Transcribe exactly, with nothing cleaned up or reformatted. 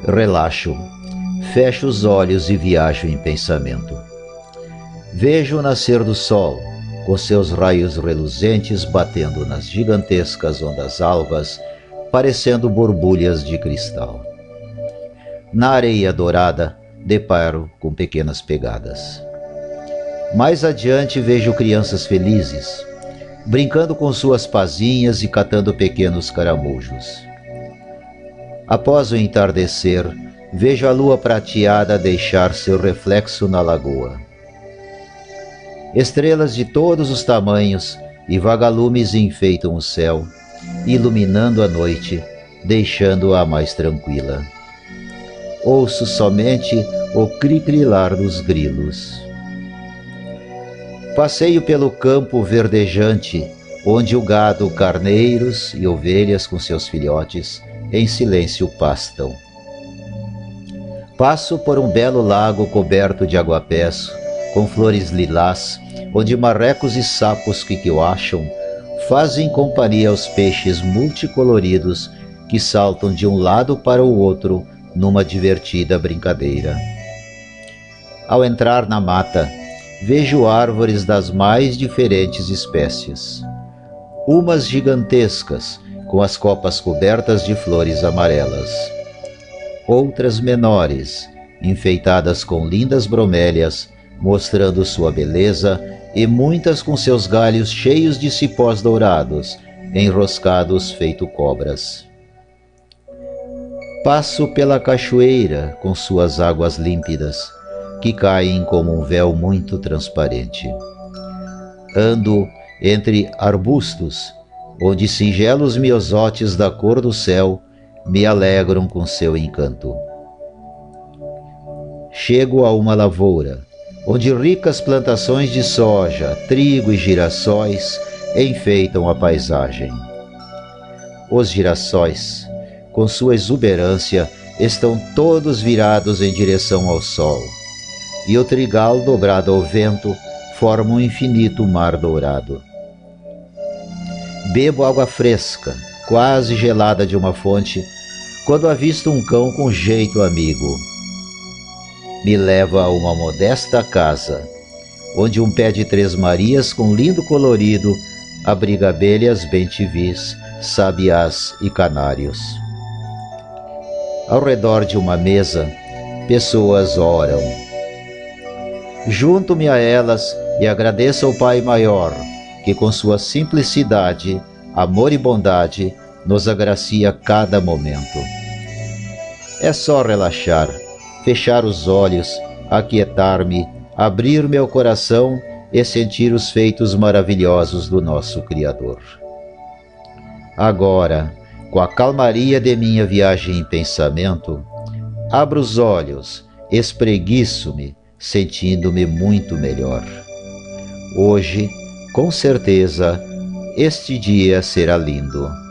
Relaxo, fecho os olhos e viajo em pensamento. Vejo o nascer do sol, com seus raios reluzentes batendo nas gigantescas ondas alvas, parecendo borbulhas de cristal. Na areia dourada, deparo com pequenas pegadas. Mais adiante vejo crianças felizes, brincando com suas pazinhas e catando pequenos caramujos. Após o entardecer, vejo a lua prateada deixar seu reflexo na lagoa. Estrelas de todos os tamanhos e vagalumes enfeitam o céu, iluminando a noite, deixando-a mais tranquila. Ouço somente o cricrilar dos grilos. Passeio pelo campo verdejante, onde o gado, carneiros e ovelhas com seus filhotes em silêncio pastam. Passo por um belo lago coberto de aguapés, com flores lilás, onde marrecos e sapos quiquioacham fazem companhia aos peixes multicoloridos que saltam de um lado para o outro numa divertida brincadeira. Ao entrar na mata, vejo árvores das mais diferentes espécies. Umas gigantescas, com as copas cobertas de flores amarelas. Outras menores, enfeitadas com lindas bromélias, mostrando sua beleza, e muitas com seus galhos cheios de cipós dourados, enroscados feito cobras. Passo pela cachoeira com suas águas límpidas, que caem como um véu muito transparente. Ando entre arbustos, onde singelos miosotes da cor do céu me alegram com seu encanto. Chego a uma lavoura, onde ricas plantações de soja, trigo e girassóis enfeitam a paisagem. Os girassóis, com sua exuberância, estão todos virados em direção ao sol, e o trigal dobrado ao vento forma um infinito mar dourado. Bebo água fresca, quase gelada de uma fonte, quando avisto um cão com jeito amigo. Me leva a uma modesta casa, onde um pé de três marias com lindo colorido abriga abelhas bem-te-vis, sabiás e canários. Ao redor de uma mesa, pessoas oram. Junto-me a elas e agradeço ao Pai Maior, que com sua simplicidade, amor e bondade, nos agracia cada momento. É só relaxar, fechar os olhos, aquietar-me, abrir meu coração e sentir os feitos maravilhosos do nosso Criador. Agora, com a calmaria de minha viagem em pensamento, abro os olhos, espreguiço-me, sentindo-me muito melhor. Hoje, com certeza, este dia será lindo.